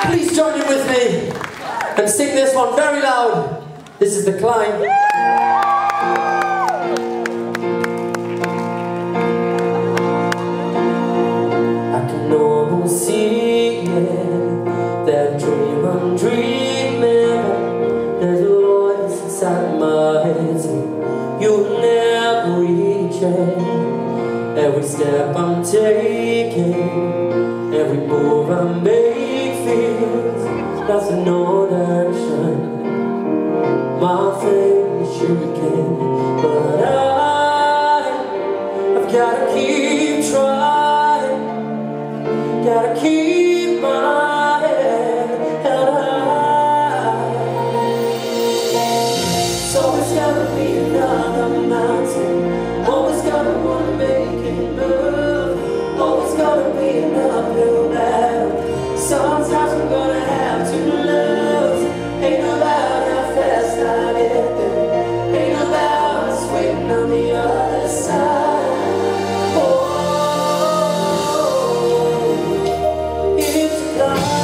Please join in with me and sing this one very loud. This is The Climb. I can almost see it, that dream I'm dreaming. There's a voice inside my head saying you'll never reach it. Every step I'm taking, every move I make feels like no direction. My faith is shaking, but I've gotta keep trying. Gotta keep my head held high. So it's gotta be another mountain. Always gotta wanna make it move. Always gotta be an uphill battle. Sometimes I'm gonna have to lose. Ain't about how fast I get there. Ain't about us waiting on the other side. Oh, it's a climb.